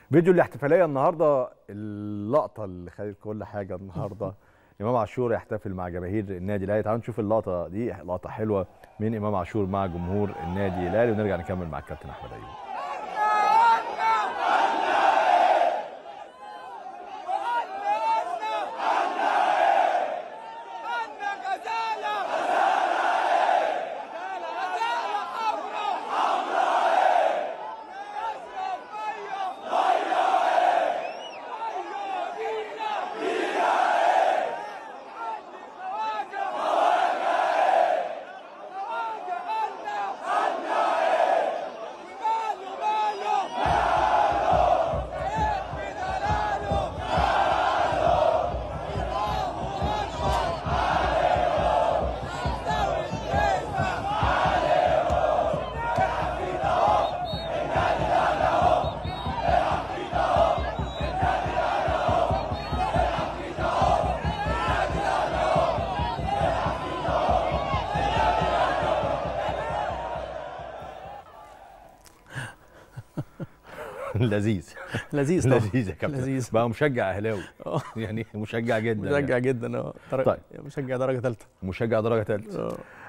فيديو الاحتفاليه النهارده، اللقطه اللي خدت كل حاجه النهارده. امام عاشور يحتفل مع جماهير النادي الاهلي. تعالوا نشوف اللقطه دي، لقطه حلوه من امام عاشور مع جمهور النادي الاهلي، ونرجع نكمل مع الكابتن احمد ايوب. لذيذ لذيذ طبعا. لذيذ يا كابتن، لذيذ بقى مشجع اهلاوي. يعني مشجع جدا مشجع يعني. جدا طيب، مشجع درجه ثالثه. مشجع درجه ثالثه.